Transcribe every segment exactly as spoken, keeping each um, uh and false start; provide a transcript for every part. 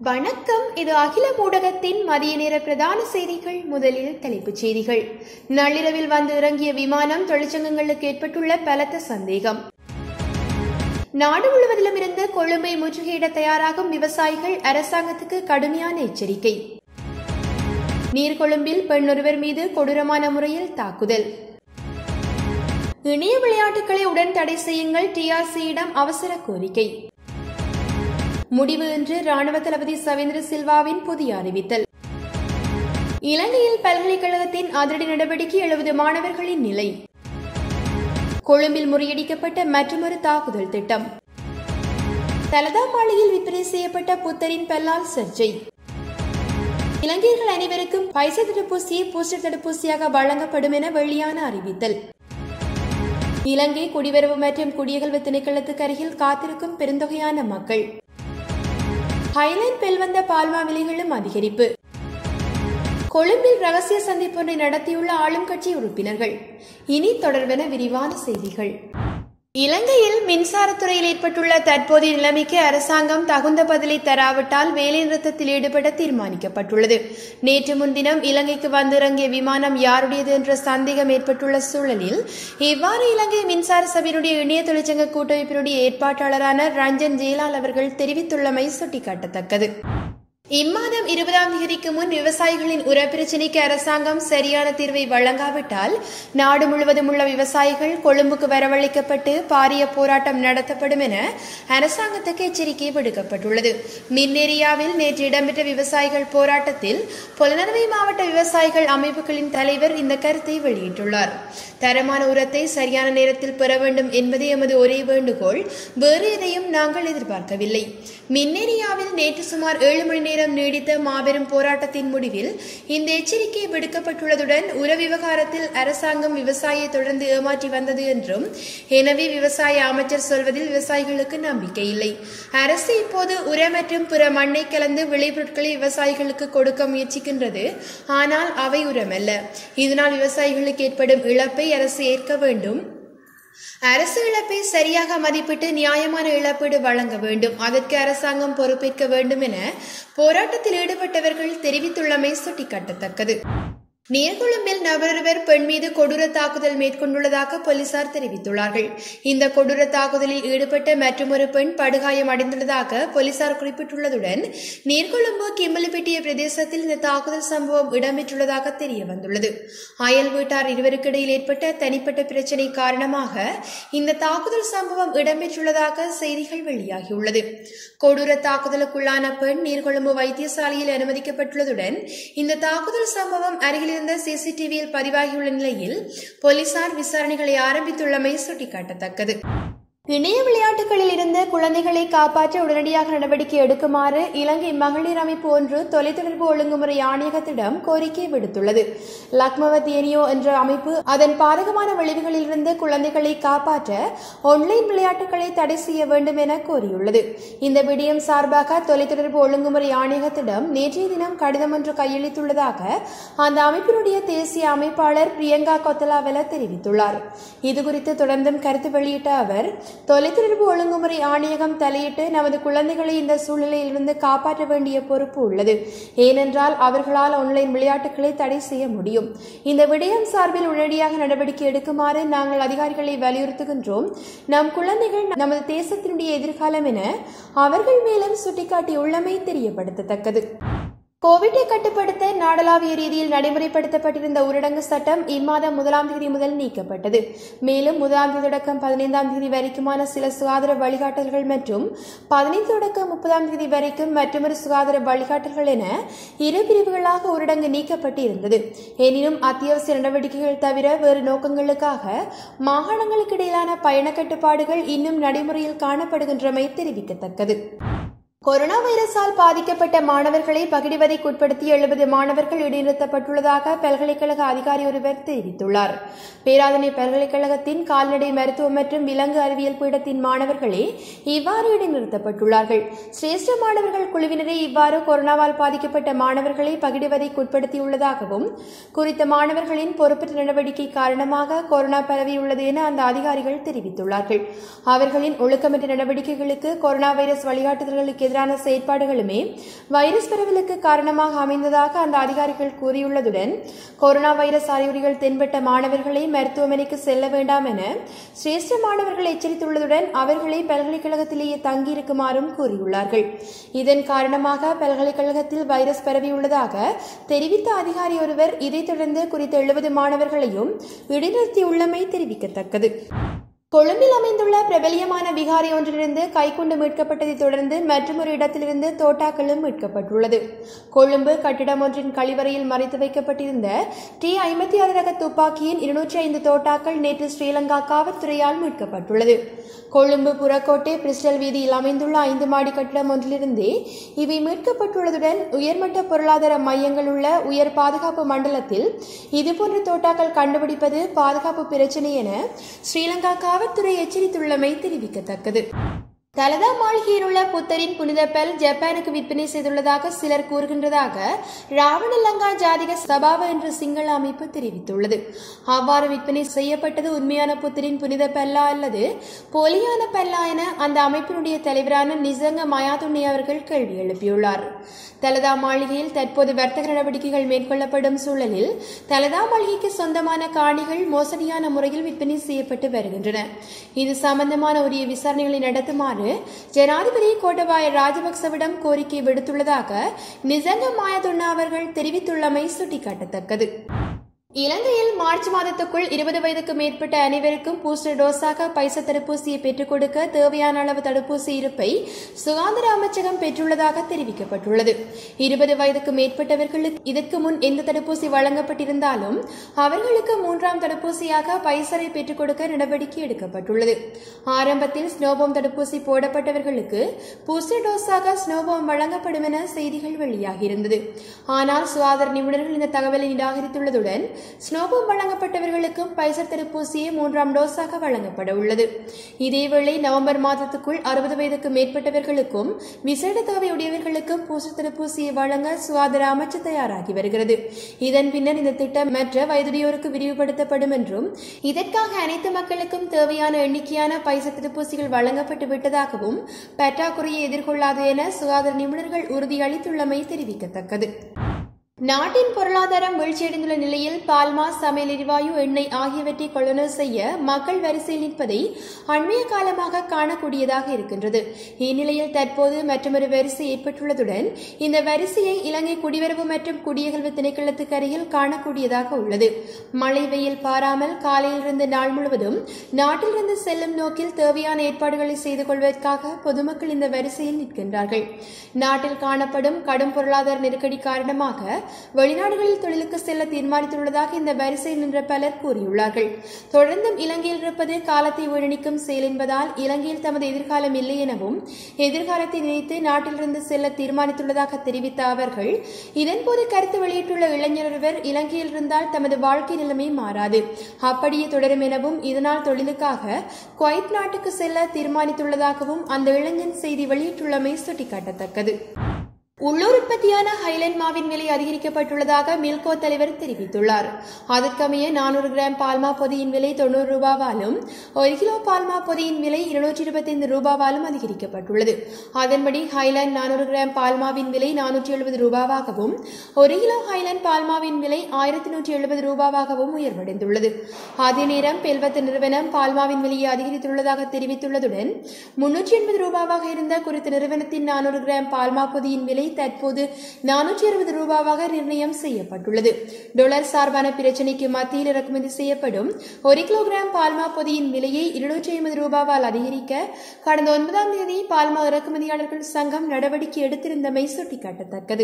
வணக்கம். இது அகிலம் ஊடகத்தின் மதிய நேர பிரதான செய்திகள். முதலில் தலைப்புச் செய்திகள். நள்ளிரவில் வந்து இறங்கிய விமானம் தொழிற்சங்கங்களுக்கு ஏற்பட்டுள்ள பலத்த சந்தேகம். நாடு முழுவதிலும் இருந்து கொழும்பை முற்றுகையிட தயாராகும் விவசாயிகள், அரசாங்கத்துக்கு கடுமையான எச்சரிக்கை. நீர்கொழும்பில் பெண் ஒருவர் மீது கொடூரமான முறையில் தாக்குதல். இணைய விளையாட்டுகளை உடன் தடை செய்யுங்கள், டிஆர்சியிடம் அவசர கோரிக்கை. முடிவு இன்று ராணுவ தளபதி சவேந்திர சில்வாவின் புதிய அறிவித்தல். இலங்கையில் பல்கலைக்கழகத்தின் அதிரடி நடவடிக்கை, எழுபது மாணவர்களின் நிலை. கொழும்பில் முறியடிக்கப்பட்ட மற்றொரு தாக்குதல் திட்டம். தலதா மாளிகையில் விற்பனை செய்யப்பட்ட புத்தரின் பல்லால் சர்ச்சை. இலங்கையர்கள் அனைவருக்கும் பைசர் தடுப்பூசியை பூஸ்டர் தடுப்பூசியாக வழங்கப்படும் என வெளியான அறிவித்தல். இலங்கை குடிவரவு மற்றும் குடியகல்வு திணைக்களத்துக்கு அருகில் காத்திருக்கும் பெருந்தொகையான மக்கள். ஹைலைன் பெல்வந்த பால்மா விலைகளும் அதிகரிப்பு. கொழும்பில் ரகசிய சந்திப்பொன்றை நடத்தியுள்ள ஆளும் கட்சி உறுப்பினர்கள். இனி தொடர்பென விரிவான செய்திகள். இலங்கையில் மின்சாரத்துறையில் ஏற்பட்டுள்ள தற்போதைய நிலைமைக்கு அரசாங்கம் தகுந்த பதிலை தராவிட்டால் வேலைநிறுத்தத்தில் ஈடுபட தீர்மானிக்கப்பட்டுள்ளது. நேற்று முன்தினம் இலங்கைக்கு வந்திறங்கிய விமானம் யாருடையது என்ற சந்தேகம் ஏற்பட்டுள்ள சூழலில் இவ்வாறு இலங்கை மின்சார சபையினுடைய இணைய தொழிற்சங்க கூட்டமைப்பினுடைய ஏற்பாட்டாளரான ரஞ்சன் ஜெயலால் அவர்கள் தெரிவித்துள்ளமை சுட்டிக்காட்டத்தக்கது. இம்மாதம் இருபதாம் தேதிக்கு முன் விவசாயிகளின் உர பிரச்சினைக்கு அரசாங்கம் சரியான தீர்வை வழங்காவிட்டால் நாடு முழுவதும் உள்ள விவசாயிகள் கொழும்புக்கு வரவழைக்கப்பட்டு பாரிய போராட்டம் நடத்தப்படும் என அரசாங்கத்துக்கு எச்சரிக்கை விடுக்கப்பட்டுள்ளது. மின்னேரியாவில் நேற்று இடம்பெற்ற விவசாயிகள் போராட்டத்தில் பொலனறுவை மாவட்ட விவசாயிகள் அமைப்புகளின் தலைவர் இந்த கருத்தை வெளியிட்டுள்ளார். தரமான உரத்தை சரியான நேரத்தில் பெற வேண்டும் என்பதே எமது ஒரே வேண்டுகோள், வேறு எதையும் நாங்கள் எதிர்பார்க்கவில்லை. மின்னேரியாவில் நேற்று சுமார் ஏழு மணி நேரம் நீடித்த மாபெரும் போராட்டத்தின் முடிவில் இந்த எச்சரிக்கை விடுக்கப்பட்டுள்ளதுடன் உர விவகாரத்தில் அரசாங்கம் விவசாயியை தொடர்ந்து ஏமாற்றி வந்தது என்றும், எனவே விவசாய அமைச்சர் சொல்வதில் விவசாயிகளுக்கு நம்பிக்கை இல்லை. அரசு இப்போது உர மற்றும் பிற மண்ணை கலந்து விளைபொருட்களை விவசாயிகளுக்கு கொடுக்க முயற்சிக்கின்றது, ஆனால் அவை உரமல்ல. இதனால் விவசாயிகளுக்கு ஏற்படும் இழப்பை அரசு ஏற்க வேண்டும். அரசு இழப்பை சரியாக மதிப்பிட்டு நியாயமான இழப்பீடு வழங்க வேண்டும். அதற்கு அரசாங்கம் பொறுப்பேற்க வேண்டும் என போராட்டத்தில் ஈடுபட்டவர்கள் தெரிவித்துள்ளமை சுட்டிக்காட்டத்தக்கது. நீர்கொழும்பில் நபரொருவர் பெண் மீது கொடூர தாக்குதல் மேற்கொண்டுள்ளதாக போலீசார் தெரிவித்துள்ளார்கள். இந்த கொடூர தாக்குதலில் ஈடுபட்ட மற்றொரு பெண் படுகாயம் அடைந்துள்ளதாக போலீசார் குறிப்பிட்டுள்ளதுடன் நீர்கொழும்பு கிம்மலிப்பட்டிய பிரதேசத்தில் இந்த தாக்குதல் சம்பவம் இடம்பெற்றுள்ளதாக தெரிய வந்துள்ளது. அயல் வீட்டார் இருவருக்கிடையில் ஏற்பட்ட தனிப்பட்ட பிரச்சினை காரணமாக இந்த தாக்குதல் சம்பவம் இடம்பெற்றுள்ளதாக செய்திகள் வெளியாகியுள்ளது. கொடூர தாக்குதலுக்குள்ளான பெண் நீர்கொழும்பு வைத்தியசாலையில் அனுமதிக்கப்பட்டுள்ளதுடன் இந்த தாக்குதல் சம்பவம் அருகில் சிசிடிவியில் பதிவாகியுள்ள நிலையில் போலீசார் விசாரணைகளை ஆரம்பித்துள்ளமை சுட்டிக்காட்டத்தக்கது. இணைய விளையாட்டுகளில் இருந்து குழந்தைகளை காப்பாற்ற உடனடியாக நடவடிக்கை எடுக்குமாறு இலங்கை மகளிர் அமைப்பு ஒன்று தொலைத்தொடர்பு ஒழுங்குமுறை ஆணையகத்திடம் கோரிக்கை விடுத்துள்ளது. லக்மவதியனியோ என்ற அமைப்பு அதன் பாதகமான விளைவுகளில் இருந்து குழந்தைகளை காப்பாற்ற ஆன்லைன் விளையாட்டுகளை தடை செய்ய வேண்டும் என கோரியுள்ளது. இந்த விடயம் சார்பாக தொலைத்தொடர்பு ஒழுங்குமுறை ஆணையகத்திடம் நேற்றைய தினம் கடிதம் ஒன்று கையளித்துள்ளதாக அந்த அமைப்பினுடைய தேசிய அமைப்பாளர் பிரியங்கா கொத்தலாவெல தெரிவித்துள்ளார். இதுகுறித்து தொடர்ந்தும் கருத்து வெளியிட்ட அவர், தொலைத்தொடர்பு ஒழுங்குமுறை ஆணையகம் தலையிட்டு நமது குழந்தைகளை இந்த சூழ்நிலையிலிருந்து காப்பாற்ற வேண்டிய பொறுப்பு உள்ளது. ஏனென்றால் அவர்களால் ஆன்லைன் விளையாட்டுகளை தடை செய்ய முடியும். இந்த விடயம் சார்பில் உடனடியாக நடவடிக்கை எடுக்குமாறு நாங்கள் அதிகாரிகளை வலியுறுத்துகின்றோம். நம் குழந்தைகள் நமது தேசத்தினுடைய எதிர்காலம் என அவர்கள் மேலும் சுட்டிக்காட்டியுள்ளமை தெரியப்படுத்தத்தக்கது. கோவிட்டை கட்டுப்படுத்த நாடளாவிய ரீதியில் நடைமுறைப்படுத்தப்பட்டிருந்த ஊரடங்கு சட்டம் இம்மாதம் முதலாம் தேதி முதல் நீக்கப்பட்டது. மேலும் முதலாம் தேதி தொடக்கம் பதினைந்தாம் தேதி வரைக்குமான சில சுகாதார வழிகாட்டல்கள் மற்றும் பதினைந்து தொடக்கம் முப்பதாம் தேதி வரைக்கும் மற்றொரு சுகாதார வழிகாட்டல்கள் என இரு பிரிவுகளாக ஊரடங்கு நீக்கப்பட்டு இருந்தது. எனினும் அத்தியாவசிய நடவடிக்கைகள் தவிர வேறு நோக்கங்களுக்காக மாகாணங்களுக்கு இடையிலான பயண கட்டுப்பாடுகள் இன்னும் நடைமுறையில் காணப்படுகின்றமை தெரிவிக்கத்தக்கது. கொரோனா வைரஸால் பாதிக்கப்பட்ட மாணவர்களை பகிடிவதைக்குட்படுத்தி எழுபது மாணவர்கள் இடைநிறுத்தப்பட்டுள்ளதாக பல்கலைக்கழக அதிகாரி ஒருவர் தெரிவித்துள்ளார். பேராதனை பல்கலைக்கழகத்தின் கால்நடை மருத்துவம் மற்றும் விலங்கு அறிவியல் பீடத்தின் மாணவர்களே இவ்வாறு இடைநிறுத்தப்பட்டுள்ளார்கள். சிரேஷ்ட மாணவர்கள் குழுவினரே இவ்வாறு கொரோனாவால் பாதிக்கப்பட்ட மாணவர்களை பகிடிவதைக்குட்படுத்தியுள்ளதாகவும் குறித்த மாணவர்களின் பொறுப்பற்ற நடவடிக்கை காரணமாக கொரோனா பரவியுள்ளது என அந்த அதிகாரிகள் தெரிவித்துள்ளார்கள். அவர்களின் ஒழுக்கமற்ற நடவடிக்கைகளுக்கு கொரோனா வைரஸ் வழிகாட்டுதல்களுக்கு எதிரான செயற்பாடுகளுமே வைரஸ் பரவலுக்கு காரணமாக அமைந்ததாக அந்த அதிகாரிகள் கூறியுள்ளதுடன் கொரோனா வைரஸ் அறிகுறிகள் தென்பட்ட மாணவர்களை மருத்துவமனைக்கு செல்ல வேண்டாம் என சிரேஷ்ட மாணவர்கள் எச்சரித்துள்ளதுடன் அவர்களை பல்கலைக்கழகத்திலேயே தங்கியிருக்குமாறும் கூறியுள்ளார்கள். இதன் காரணமாக பல்கலைக்கழகத்தில் வைரஸ் பரவியுள்ளதாக தெரிவித்த அதிகாரி ஒருவர் இதைத் தொடர்ந்து குறித்த எழுபது மாணவர்களையும் இடைநிறுத்தியுள்ளமை தெரிவிக்கத்தக்கது. கொழும்பில் அமைந்துள்ள பிரபலியமான விகாரை ஒன்றிலிருந்து கைக்குண்டு மீட்கப்பட்டதை தொடர்ந்து மற்றொரு இடத்திலிருந்து தோட்டாக்களும் மீட்கப்பட்டுள்ளது. கொழும்பு கட்டிடம் ஒன்றின் கழிவறையில் மறைத்து வைக்கப்பட்டிருந்த டி ஐம்பத்தி ஆறு ரக துப்பாக்கியின் இருநூற்றி ஐந்து தோட்டாக்கள் நேற்று ஸ்ரீலங்கா காவல்துறையால் மீட்கப்பட்டுள்ளது. கொழும்பு புறக்கோட்டை பிரிஸ்டல் வீதியில் அமைந்துள்ள ஐந்து மாடி கட்டிடம் ஒன்றிலிருந்தே இவை மீட்கப்பட்டுள்ளதுடன் உயர்மட்ட பொருளாதார மையங்கள் உள்ள உயர் பாதுகாப்பு மண்டலத்தில் இதுபோன்ற தோட்டாக்கள் கண்டுபிடிப்பது பாதுகாப்பு பிரச்சினை என ஸ்ரீலங்கா காவல்துறை எச்சரித்துள்ளமை தெரிவிக்கத்தக்கது. தலதா மாளிகையில் உள்ள புத்தரின் புனித பெல் ஜப்பானுக்கு விற்பனை செய்துள்ளதாக சிலர் கூறுகின்றதாக ராவணலங்கா ஜாதிக சபாவ என்ற சிங்கள அமைப்பு தெரிவித்துள்ளது. அவ்வாறு விற்பனை செய்யப்பட்டது உண்மையான புத்தரின் புனித பெல்லா அல்லது போலியான பெல்லா என அந்த அமைப்பினுடைய தலைவரான நிசங்க மயாதுண்ணி அவர்கள் கேள்வி எழுப்பியுள்ளார். தலதா மாளிகையில் தற்போது வர்த்தக நடவடிக்கைகள் மேற்கொள்ளப்படும் சூழலில் தலதா மாளிகைக்கு சொந்தமான காணிகள் மோசடியான முறையில் விற்பனை செய்யப்பட்டு வருகின்றன. இது சம்பந்தமான உரிய விசாரணைகளை நடத்துமாறு ஜனாதிபதி கோட்டபாய ராஜபக்சவிடம் கோரிக்கை விடுத்துள்ளதாக நிசங்க மாயதுண்ணா அவர்கள் தெரிவித்துள்ளமை சுட்டிக்காட்டத்தக்கது. இலங்கையில் மார்ச் மாதத்துக்குள் இருபது வயதுக்கு மேற்பட்ட அனைவருக்கும் பூஸ்டர் டோஸாக பைசர் தடுப்பூசியை பெற்றுக் கொடுக்க தேவையான அளவு தடுப்பூசி இருப்பை சுகாதார அமைச்சகம் பெற்றுள்ளதாக தெரிவிக்கப்பட்டுள்ளது. இருபது வயதுக்கு மேற்பட்டவர்களுக்கு இதற்கு முன் எந்த தடுப்பூசி வழங்கப்பட்டிருந்தாலும் அவர்களுக்கு மூன்றாம் தடுப்பூசியாக பைசரை பெற்றுக் கொடுக்க நடவடிக்கை எடுக்கப்பட்டுள்ளது. ஆரம்பத்தில் ஸ்னோபோம் தடுப்பூசி போடப்பட்டவர்களுக்கு பூஸ்டர் டோஸாக ஸ்னோபோம் வழங்கப்படும் என செய்திகள் வெளியாகியிருந்தது. ஆனால் சுகாதார நிபுணர்கள் இந்த தகவலை நிராகரித்துள்ளதுடன் ஸ்னோபோம் வழங்கப்பட்டவர்களுக்கும் பைசர் தடுப்பூசியை மூன்றாம் டோஸாக வழங்கப்பட உள்ளது. இதேவேளை நவம்பர் மாதத்துக்குள் அறுபது வயதுக்கு மேற்பட்டவர்களுக்கும் விசேட தேவையுடையவர்களுக்கும் பூஸ்டர் தடுப்பூசியை வழங்க சுகாதார அமைச்சு தயாராகி வருகிறது. இதன் பின்னர் இந்த திட்டம் மற்ற வயதுடையோருக்கு விரிவுபடுத்தப்படும் என்றும் இதற்காக அனைத்து மக்களுக்கும் தேவையான எண்ணிக்கையான பைசர் தடுப்பூசிகள் வழங்கப்பட்டு விட்டதாகவும் பற்றாக்குறையை எதிர்கொள்ளாது என சுகாதார நிபுணர்கள் உறுதியளித்துள்ளமை தெரிவிக்கத்தக்கது. நாட்டின் பொருளாதாரம் வீழ்ச்சியடைந்துள்ள நிலையில் பால்மா, சமையல் எரிவாயு, எண்ணெய் ஆகியவற்றை கொள்வனவு செய்ய மக்கள் வரிசையில் நிற்பதை அண்மைய காலமாக காணக்கூடியதாக இருக்கின்றது. இந்நிலையில் தற்போது மற்றொரு வரிசை ஏற்பட்டுள்ளதுடன் இந்த வரிசையை இலங்கை குடிவரவு மற்றும் குடியகல்வு திணைக்களத்துக்கு அருகில் காணக்கூடியதாக உள்ளது. மழை வெயில் பாராமல் காலையிலிருந்து நாள் முழுவதும் நாட்டிலிருந்து செல்லும் நோக்கில் தேவையான ஏற்பாடுகளை செய்து கொள்வதற்காக பொதுமக்கள் இந்த வரிசையில் நிற்கின்றார்கள். நாட்டில் காணப்படும் கடும் பொருளாதார நெருக்கடி காரணமாக வெளிநாடுகளில் தொழிலுக்கு செல்ல தீர்மானித்துள்ளதாக இந்த வரிசையில் நின்ற பலர் கூறியுள்ளார்கள். தொடர்ந்தும் இலங்கையில் இருப்பது காலத்தை வீணடிக்கும் செயல் என்பதால் இலங்கையில் தமது எதிர்காலம் இல்லை எனவும் எதிர்காலத்தை நினைத்து நாட்டிலிருந்து செல்ல தீர்மானித்துள்ளதாக தெரிவித்த அவர்கள் இதன்போது கருத்து வெளியிட்டுள்ள இளைஞர் ஒருவர் இலங்கையில் இருந்தால் தமது வாழ்க்கை நிலைமை மாறாது, அப்படியே தொடரும் எனவும் இதனால் தொழிலுக்காக குவைத் நாட்டுக்கு செல்ல தீர்மானித்துள்ளதாகவும் அந்த இளைஞன் செய்தி வெளியிட்டுள்ளமை சுட்டிக்காட்டத்தக்கது. உள்ளூர் உற்பத்தியான ஹைலண்ட் மாவின் விலை அதிகரிக்கப்பட்டுள்ளதாக மில்கோ தலைவர் தெரிவித்துள்ளார். அதற்கமைய நானூறு கிராம் பால்மா பொதியின் விலை தொன்னூறு ரூபாவாலும் ஒரு கிலோ பால்மா பொதியின் விலை இருநூற்றி இருபத்தி ஐந்து ரூபாவாலும் அதிகரிக்கப்பட்டுள்ளது. அதன்படி ஹைலாண்ட் நானூறு கிராம் பால்மாவின் விலை நானூற்றி எழுபது ரூபாவாகவும் ஒரு கிலோ ஹைலாண்ட் பால்மாவின் விலை ஆயிரத்தி நூற்றி எழுபது ரூபாவாகவும் உயர்வடைந்துள்ளது. அதே நேரம் பெல்வத் நிறுவனம் பால்மாவின் விலையை அதிகரித்துள்ளதாக தெரிவித்துள்ளதுடன் முன்னூற்றி எண்பது ரூபாவாக இருந்த குறித்த நிறுவனத்தின் நானூறு கிராம் பால்மா பொதியின் விலை தற்போது நானூற்றி அறுபது ரூபாவாக நிர்ணயம் செய்யப்பட்டுள்ளது. டாலர் சார்பான பிரச்சினைக்கு மத்தியில் இறக்குமதி செய்யப்படும் ஒரு கிலோகிராம் பால்மா பொதியின் விலையை இருநூற்றி ஐம்பது ரூபாவால் அதிகரிக்க கடந்த ஒன்பதாம் தேதி பால்மா இறக்குமதியாளர்கள் சங்கம் நடவடிக்கை எடுத்திருந்தமை சுட்டிக்காட்டத்தக்கது.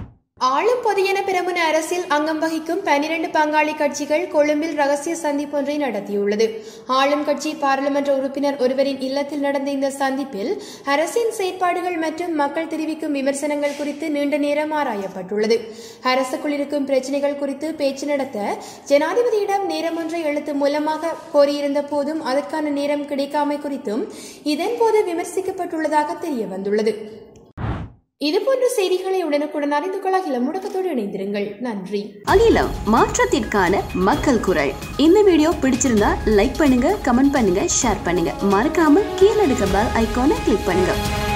ஆளும் பொதியன பிரமுன அரசில் அங்கம் வகிக்கும் பனிரண்டு பங்காளி கட்சிகள் கொழும்பில் ரகசிய சந்திப்பு ஒன்றை நடத்தியுள்ளது. ஆளும் கட்சி பாராளுமன்ற உறுப்பினர் ஒருவரின் இல்லத்தில் நடந்த இந்த சந்திப்பில் அரசின் செயற்பாடுகள் மற்றும் மக்கள் தெரிவிக்கும் விமர்சனங்கள் குறித்து நீண்ட நேரம் ஆராயப்பட்டுள்ளது. அரசுக்குள் இருக்கும் பிரச்சினைகள் குறித்து பேச்சு நடத்த ஜனாதிபதியிடம் நேரம் ஒன்றை எழுத்து மூலமாக கோரியிருந்த போதும் அதற்கான நேரம் கிடைக்காமை குறித்தும் இதன்போது விமர்சிக்கப்பட்டுள்ளதாக தெரிய வந்துள்ளது. இதுபோன்ற செய்திகளை உடனுக்குடன் அறிந்து கொள்ள அகிலம் முடக்கத்தோடு இணைந்திருங்கள். நன்றி. அகிலம், மாற்றத்திற்கான மக்கள் குரல். இந்த வீடியோ பிடிச்சிருந்தா லைக் பண்ணுங்க, கமெண்ட் பண்ணுங்க, ஷேர் பண்ணுங்க. மறக்காம கீழே இருக்க பெல் ஐகானை கிளிக் பண்ணுங்க.